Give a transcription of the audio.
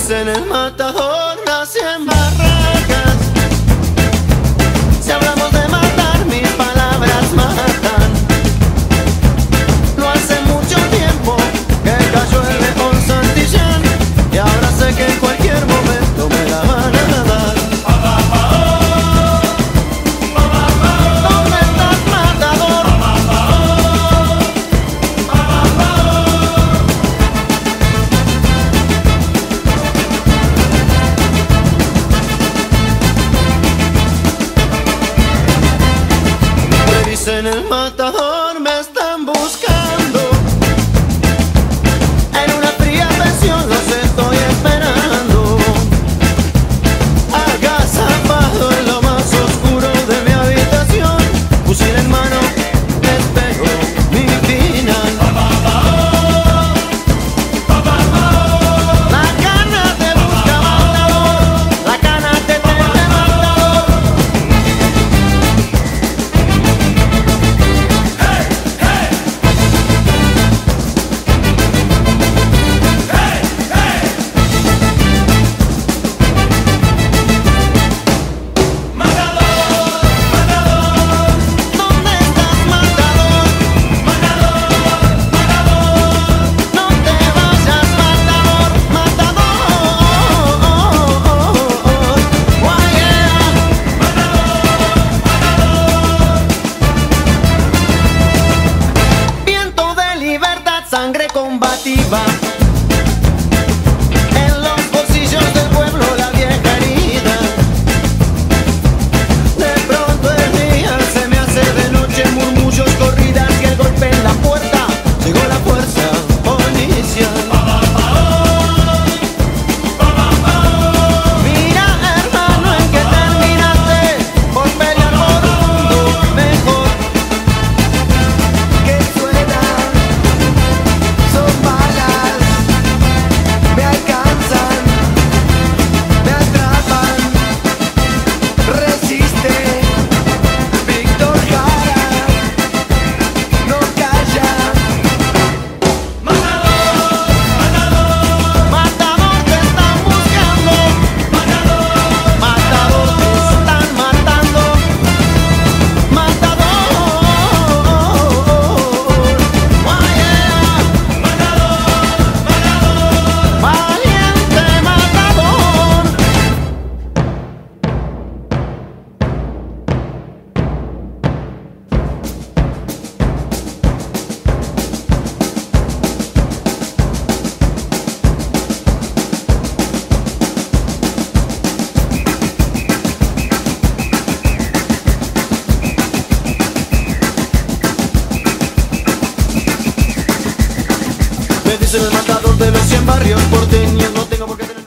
dicen el matador nace en Barracas. Si hablamos de matar, mis palabras matan. No hace mucho tiempo que cayó el león Santillán, y ahora sé que en cualquier momento me la van a dar. ¿Dónde estás, matador? Me dicen el matador, me están buscando. En una fría pensión los estoy esperando, agazapado en lo más oscuro de mi habitación, fusil en mano, espero mi final. La cana te busca, matador, la cana te teme, matador. ¿Dónde estás, matador? No te vayas, matador, matador. Guayea. Viento de libertad, sangre combativa. En los bolsillos del pueblo la vieja herida. De pronto el día se me hace de noche, murmullos, corridas y el golpe en la puerta. Llegó la fuerza policial. Mira, hermano, en que terminaste por pelear por un mundo mejor. Que suenan, son balas, me alcanzan, me atrapan. Resiste, Víctor Jara, no calla. Matador, te están buscando. Matador, te están matando. Matador, guayea. Valiente matador. Me dicen el matador de los 100 barrios porteños, no tengo por qué tener